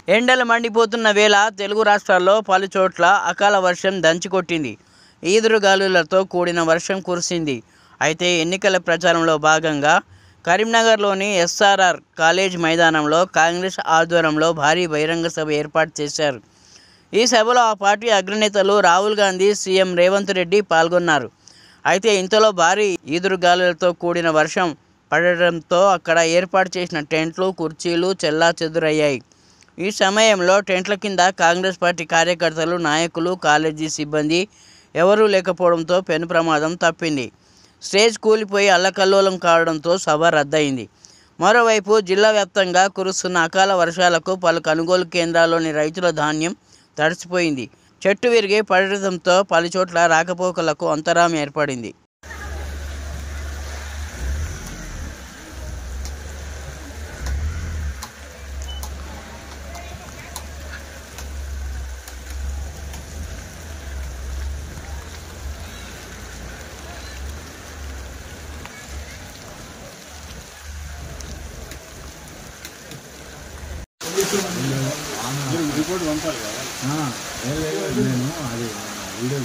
ఎండలు మండిపోతున్న వేళ తెలుగు రాష్ట్రాల్లో పలుచోట్ల అకాల వర్షం దంచికొట్టింది. ఈదురుగాలులతో కూడిన వర్షం కురిసింది. అయితే ఎన్నికల ప్రచారంలో భాగంగా కరీంనగర్లోని ఎస్ఆర్ఆర్ కాలేజ్ మైదానంలో కాంగ్రెస్ ఆధ్వర్యంలో భారీ బహిరంగ సభ ఏర్పాటు చేశారు. ఈ సభలో ఆ పార్టీ అగ్రనేతలు రాహుల్ గాంధీ, సీఎం రేవంత్ రెడ్డి పాల్గొన్నారు. అయితే ఇంతలో భారీ ఈదురుగాలులతో కూడిన వర్షం పడడంతో అక్కడ ఏర్పాటు చేసిన టెంట్లు, కుర్చీలు చెల్లాచెదురయ్యాయి. ఈ సమయంలో టెంట్ల కింద కాంగ్రెస్ పార్టీ కార్యకర్తలు, నాయకులు, కాలేజీ సిబ్బంది ఎవరూ లేకపోవడంతో పెను ప్రమాదం తప్పింది. స్టేజ్ కూలిపోయి అల్లకల్లోలం కావడంతో సభ రద్దయింది. మరోవైపు జిల్లా వ్యాప్తంగా కురుస్తున్న అకాల వర్షాలకు పలు కొనుగోలు కేంద్రాల్లోని రైతుల ధాన్యం తడిసిపోయింది. చెట్టు విరిగి పడడంతో పలుచోట్ల రాకపోకలకు అంతరాయం ఏర్పడింది. రిపోర్ట్ పంపాలి కదా నేను అది వీడియో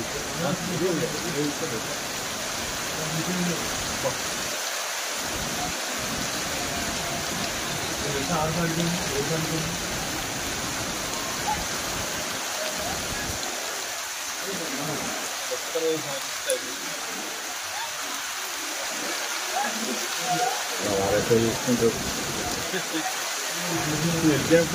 తీసుకుంటారు.